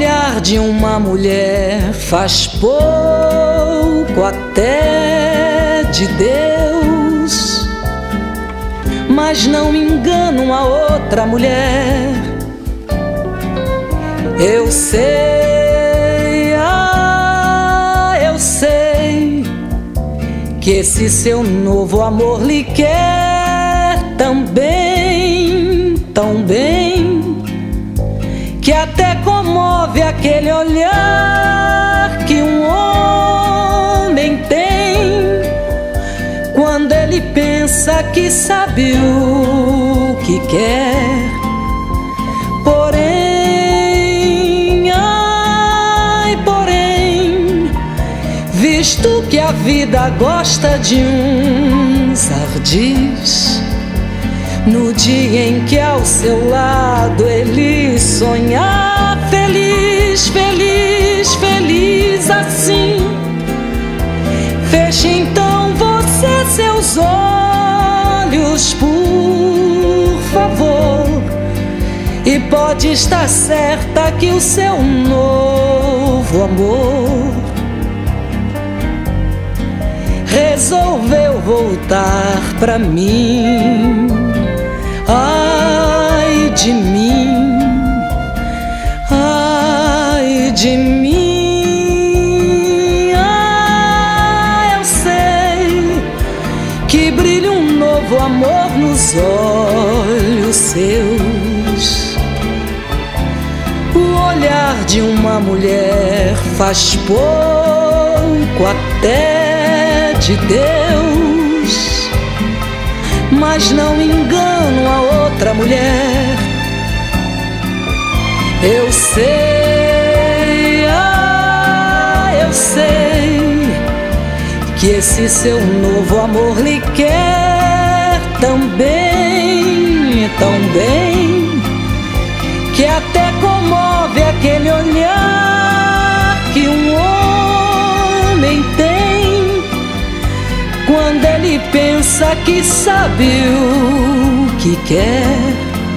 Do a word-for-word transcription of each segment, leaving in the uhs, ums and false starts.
olhar de uma mulher faz pouco até de Deus, mas não engano uma outra mulher. Eu sei, ah, eu sei que esse seu novo amor lhe quer tão bem, tão bem, que até comove aquele olhar que um homem tem quando ele pensa que sabe o que quer. Porém, ai, porém, visto que a vida gosta de uns ardis, no dia em que ao seu lado ele sonhar feliz, feliz, feliz assim, feche então você seus olhos, por favor, e pode estar certa que o seu novo amor resolveu voltar pra mim. Ai de mim, ai de mim, ai, eu sei que brilha um novo amor nos olhos seus. O olhar de uma mulher faz pouco até de Deus, mas não engano a outra mulher. Eu sei, ah, eu sei que esse seu novo amor lhe quer tão bem, tão bem, que até comove aquele olhar que um homem tem quando ele pensa que sabe o que quer.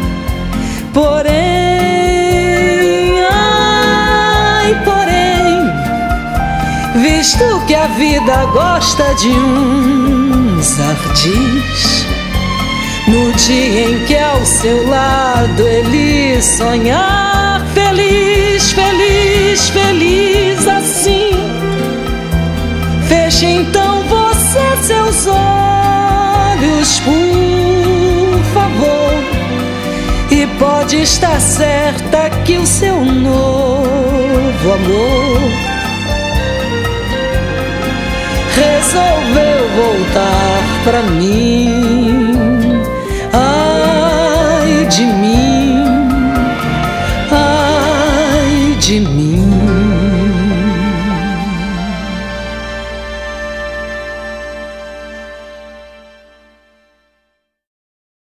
Porém, ai, porém, visto que a vida gosta de uns ardis, no dia em que ao seu lado ele sonhar feliz, feliz, feliz assim, feche então você seus olhos, por favor, e pode estar certa que o seu novo amor resolveu voltar pra mim. Ai de mim,